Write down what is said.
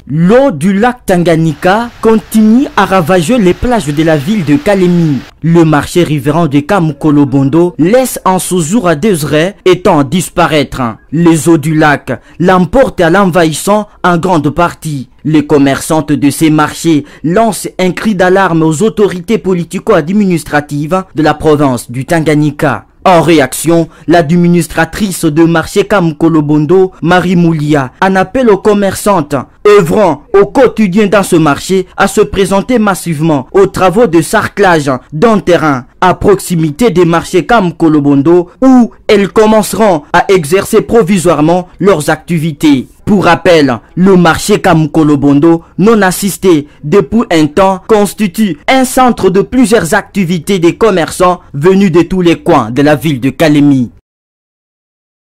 L'eau du lac Tanganyika continue à ravager les plages de la ville de Kalemi. Le marché riverain de Kamukolo-Bondo laisse en sous-jour à Désiré étant disparaître. Les eaux du lac l'emportent à l'envahissant en grande partie. Les commerçantes de ces marchés lancent un cri d'alarme aux autorités politico-administratives de la province du Tanganyika. En réaction, l'administratrice de marché Kamukolo-Bondo, Marie Moulia, en appelle aux commerçantes œuvrant au quotidien dans ce marché à se présenter massivement aux travaux de sarclage d'un terrain à proximité des marchés Kamukolo-Bondo où elles commenceront à exercer provisoirement leurs activités. Pour rappel, le marché Kamukolo-Bondo, non assisté depuis un temps, constitue un centre de plusieurs activités des commerçants venus de tous les coins de la ville de Kalemi.